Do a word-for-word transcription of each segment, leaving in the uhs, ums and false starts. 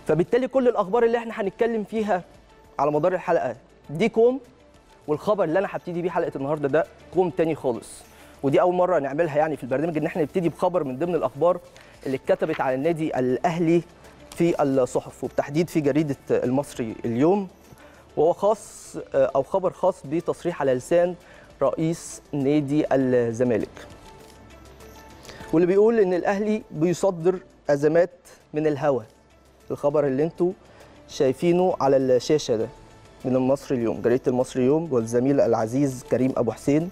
فبالتالي كل الاخبار اللي احنا هنتكلم فيها على مدار الحلقه دي كوم، والخبر اللي انا هبتدي بيه حلقه النهارده ده كوم تاني خالص. ودي اول مره نعملها يعني في البرنامج، ان احنا نبتدي بخبر من ضمن الاخبار اللي اتكتبت على النادي الاهلي في الصحف، وبالتحديد في جريده المصري اليوم، وهو خاص او خبر خاص بتصريح على لسان رئيس نادي الزمالك، واللي بيقول ان الاهلي بيصدر ازمات من الهوا. الخبر اللي انتوا شايفينه على الشاشه ده من المصري اليوم، جريده المصري اليوم، والزميل العزيز كريم ابو حسين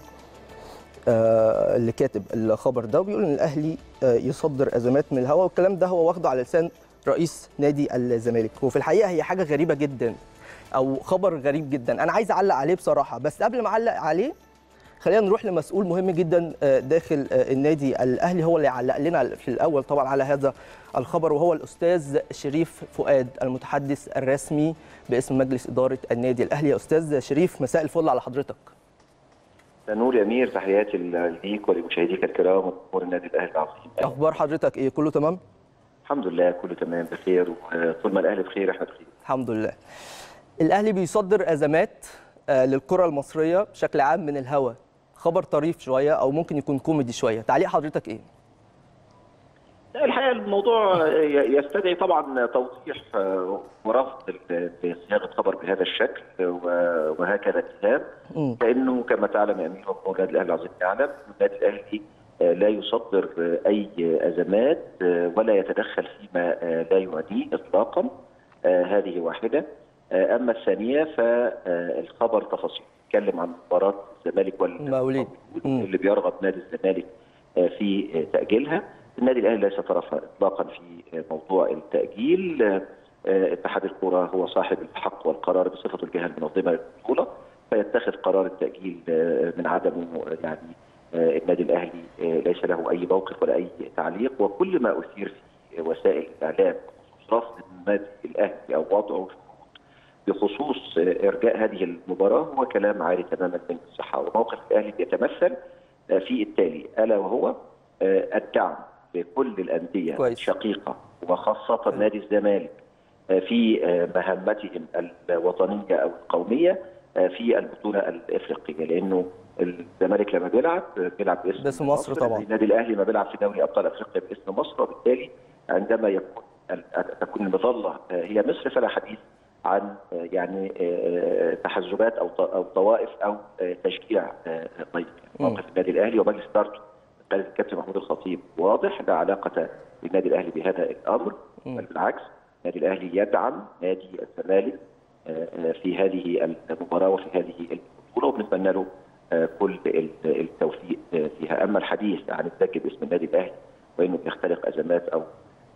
آه اللي كاتب الخبر ده، وبيقول ان الاهلي آه يصدر ازمات من الهوا، والكلام ده هو واخده على لسان رئيس نادي الزمالك. وفي الحقيقه هي حاجه غريبه جدا او خبر غريب جدا، انا عايز اعلق عليه بصراحه. بس قبل ما اعلق عليه خلينا نروح لمسؤول مهم جدا داخل النادي الاهلي، هو اللي يعلق لنا في الاول طبعا على هذا الخبر، وهو الاستاذ شريف فؤاد المتحدث الرسمي باسم مجلس اداره النادي الاهلي. يا استاذ شريف، مساء الفل على حضرتك. نور يا امير، تحياتي ليك ولمشاهديك الكرام وجمهور النادي الاهلي العظيم. اخبار حضرتك ايه؟ كله تمام؟ الحمد لله كله تمام بخير، وطول ما الاهلي بخير احنا بخير الحمد لله. الاهلي بيصدر ازمات للكره المصريه بشكل عام من الهوا، خبر طريف شويه او ممكن يكون كوميدي شويه، تعليق حضرتك ايه؟ الحقيقه الموضوع يستدعي طبعا توضيح ورفض في صياغه خبر بهذا الشكل وهكذا اتهام، لانه كما تعلم يا امير وجمهور النادي الاهلي العظيم يعلم النادي الاهلي لا يصدر اي ازمات ولا يتدخل فيما لا يعنيه اطلاقا. هذه واحده. اما الثانيه فالخبر تفاصيل يتكلم عن مباراه الزمالك والمقاولين اللي بيرغب نادي الزمالك في تاجيلها. النادي الاهلي ليس طرفا اطلاقا في موضوع التاجيل. اتحاد الكره هو صاحب الحق والقرار بصفته الجهه المنظمه للبطوله، فيتخذ قرار التاجيل من عدمه. يعني النادي الاهلي ليس له اي موقف ولا اي تعليق، وكل ما اثير في وسائل الاعلام بخصوص رفض النادي الاهلي او وضعه بخصوص ارجاء هذه المباراه هو كلام عاري تماما من الصحه. وموقف الاهلي بيتمثل في التالي، الا وهو الدعم لكل الانديه كويس. الشقيقه وخاصه نادي الزمالك في مهمتهم الوطنيه او القوميه في البطوله الافريقيه، لانه الزمالك لما بيلعب بيلعب باسم, باسم مصر, مصر طبعا. النادي الاهلي ما بيلعب في دوري ابطال افريقيا باسم مصر، وبالتالي عندما يكون تكون المظله هي مصر فلا حديث عن يعني تحزبات او او طوائف او تشجيع ضيق. موقف النادي الاهلي ومجلس ادارته قال الكابتن محمود الخطيب واضح، لا علاقه للنادي الاهلي بهذا الامر، بل بالعكس النادي الاهلي يدعم نادي الزمالك في هذه المباراه وفي هذه البطوله، وبنتمنى له كل التوفيق فيها. اما الحديث عن الذكي باسم النادي الاهلي وانه بيختلق ازمات او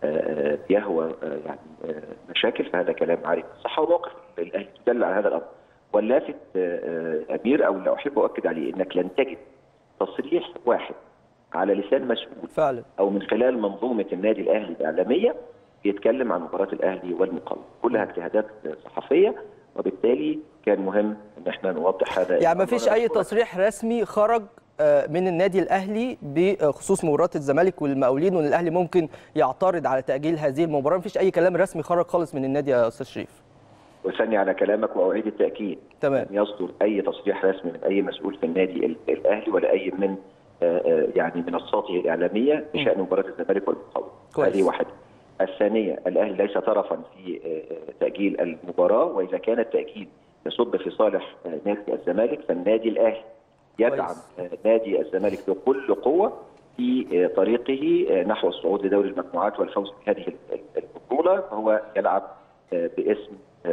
يهوى يعني مشاكل فهذا كلام عارف صح، وموقف الاهلي تدل على هذا الامر. واللافت امير او اللي احب اؤكد عليه انك لن تجد تصريح واحد على لسان مسؤول فعلا او من خلال منظومه النادي الاهلي الاعلاميه بيتكلم عن مباراه الاهلي والمقاولين، كلها اجتهادات صحفيه، وبالتالي كان مهم ان احنا نوضح هذا. يعني ما فيش اي تصريح رسمي خرج من النادي الاهلي بخصوص مباراه الزمالك والمقاولين وان الاهلي ممكن يعترض على تاجيل هذه المباراه، ما فيش اي كلام رسمي خرج خالص من النادي يا استاذ شريف. وثاني على كلامك واعيد التاكيد، تمام، لم يصدر اي تصريح رسمي من اي مسؤول في النادي الاهلي ولا اي من يعني منصاته الاعلاميه بشان مباراه الزمالك والمقاولين. هذه واحده. الثانيه، الاهلي ليس طرفا في تاجيل المباراه، واذا كان التاجيل يصب في صالح نادي الزمالك فالنادي الاهلي يدعم نادي الزمالك بكل قوه في طريقه نحو الصعود لدوري المجموعات والفوز بهذه البطوله، فهو يلعب باسم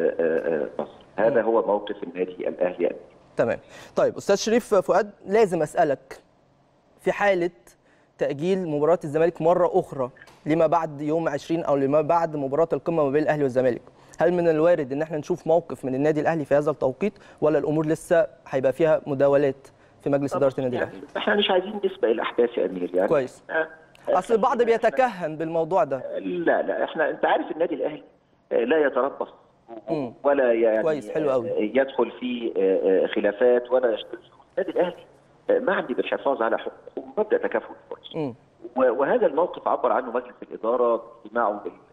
مصر. هذا هو موقف النادي الاهلي. تمام. طيب استاذ شريف فؤاد، لازم اسالك في حاله تاجيل مباراه الزمالك مره اخرى لما بعد يوم عشرين او لما بعد مباراه القمه ما بين الاهلي والزمالك، هل من الوارد ان احنا نشوف موقف من النادي الاهلي في هذا التوقيت، ولا الامور لسه هيبقى فيها مداولات في مجلس اداره النادي الاهلي؟ احنا مش عايزين نسبق الاحداث يا امير يعني. كويس. اصل البعض بيتكهن بالموضوع ده. لا لا احنا انت عارف النادي الاهلي لا يتربص ولا يعني كويس، حلو قوي. يدخل في خلافات ولا يشتغل. النادي الاهلي معني بالحفاظ على حقوقه ومبدا تكافؤ الفرص، وهذا الموقف عبر عنه مجلس الاداره باجتماعه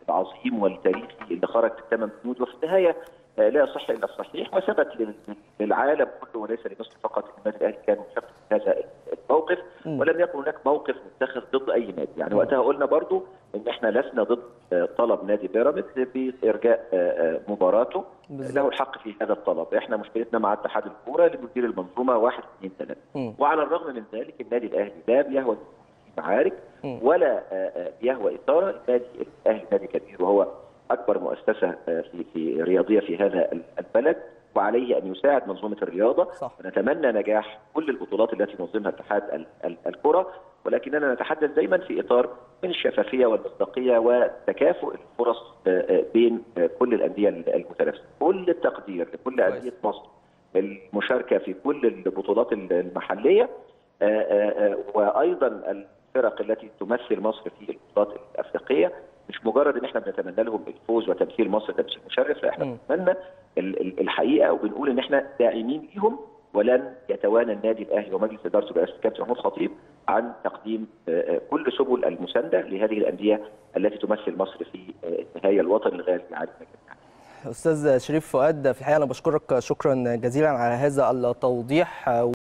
العظيم والتاريخي اللي خرج في الثمان بنود، وفي النهايه لا يصح الا الصحيح، وثبت للعالم كله وليس لمصر فقط ان النادي الاهلي كان مشارك في هذا الموقف، ولم يكن هناك موقف متخذ ضد اي نادي. يعني وقتها قلنا برضو ان احنا لسنا ضد طلب نادي بيراميدز بارجاء مباراته، له الحق في هذا الطلب. احنا مشكلتنا مع اتحاد الكوره لمدير المنظومه واحد اثنين ثلاثه، وعلى الرغم من ذلك النادي الاهلي لا بيهوى معارك ولا بيهوى اثاره. النادي الاهلي نادي كبير وهو اكبر مؤسسه في في رياضيه في هذا البلد، وعليه ان يساعد منظومه الرياضه. صح. ونتمنى نجاح كل البطولات التي ينظمها اتحاد الكره، ولكننا نتحدث دايما في اطار من الشفافيه والمصداقيه وتكافؤ الفرص بين كل الانديه المتنافسه. كل التقدير لكل انديه مصر المشاركه في كل البطولات المحليه، وايضا الفرق التي تمثل مصر في البطولات الافريقيه. مش مجرد ان احنا بنتمنى لهم الفوز وتمثيل مصر تمثيل مشرف، لا احنا بنتمنى الحقيقه، وبنقول ان احنا داعمين ليهم، ولن يتوانى النادي الاهلي ومجلس ادارته برئاسه الكابتن محمود الخطيب عن تقديم كل سبل المسانده لهذه الانديه التي تمثل مصر في النهايه الوطن الغالي علينا جميعا. استاذ شريف فؤاد، في الحقيقه انا بشكرك شكرا جزيلا على هذا التوضيح.